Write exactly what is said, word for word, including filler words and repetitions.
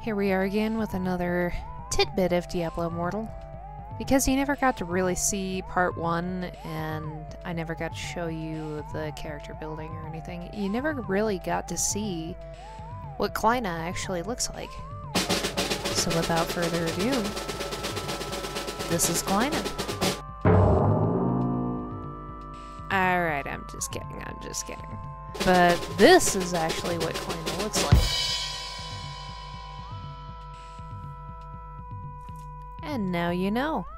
Here we are again with another tidbit of Diablo Immortal. Because you never got to really see part one, and I never got to show you the character building or anything, you never really got to see what Kliena actually looks like. So without further ado, this is Kliena. Alright, I'm just kidding, I'm just kidding. But this is actually what Kliena looks like. And now you know.